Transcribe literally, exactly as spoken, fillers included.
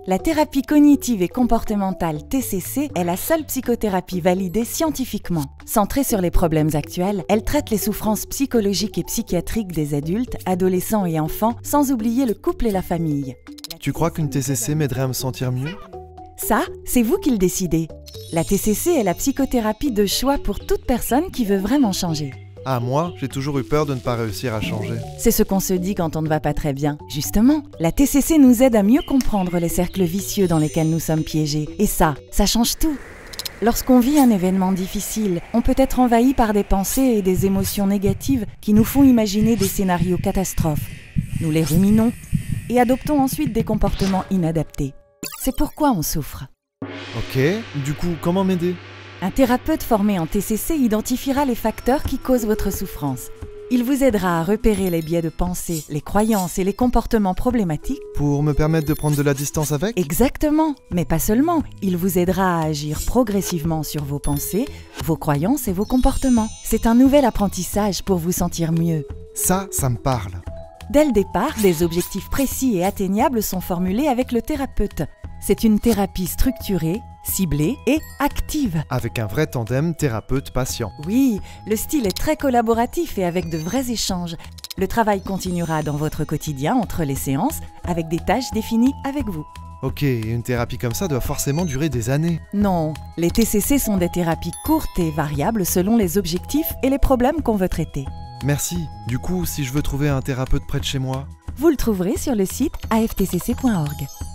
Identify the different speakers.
Speaker 1: La thérapie cognitive et comportementale T C C est la seule psychothérapie validée scientifiquement. Centrée sur les problèmes actuels, elle traite les souffrances psychologiques et psychiatriques des adultes, adolescents et enfants, sans oublier le couple et la famille.
Speaker 2: Tu crois qu'une T C C m'aiderait à me sentir mieux?
Speaker 1: Ça, c'est vous qui le décidez. La T C C est la psychothérapie de choix pour toute personne qui veut vraiment changer.
Speaker 2: Ah, moi, j'ai toujours eu peur de ne pas réussir à changer.
Speaker 1: C'est ce qu'on se dit quand on ne va pas très bien. Justement, la T C C nous aide à mieux comprendre les cercles vicieux dans lesquels nous sommes piégés. Et ça, ça change tout. Lorsqu'on vit un événement difficile, on peut être envahi par des pensées et des émotions négatives qui nous font imaginer des scénarios catastrophes. Nous les ruminons et adoptons ensuite des comportements inadaptés. C'est pourquoi on souffre.
Speaker 2: Ok, du coup, comment m'aider?
Speaker 1: Un thérapeute formé en T C C identifiera les facteurs qui causent votre souffrance. Il vous aidera à repérer les biais de pensée, les croyances et les comportements problématiques.
Speaker 2: Pour me permettre de prendre de la distance avec?
Speaker 1: Exactement, mais pas seulement. Il vous aidera à agir progressivement sur vos pensées, vos croyances et vos comportements. C'est un nouvel apprentissage pour vous sentir mieux.
Speaker 2: Ça, ça me parle.
Speaker 1: Dès le départ, des objectifs précis et atteignables sont formulés avec le thérapeute. C'est une thérapie structurée, ciblée et active.
Speaker 2: Avec un vrai tandem thérapeute-patient.
Speaker 1: Oui, le style est très collaboratif et avec de vrais échanges. Le travail continuera dans votre quotidien entre les séances, avec des tâches définies avec vous.
Speaker 2: Ok, une thérapie comme ça doit forcément durer des années.
Speaker 1: Non, les T C C sont des thérapies courtes et variables selon les objectifs et les problèmes qu'on veut traiter.
Speaker 2: Merci. Du coup, si je veux trouver un thérapeute près de chez moi?
Speaker 1: Vous le trouverez sur le site a f t c c point org.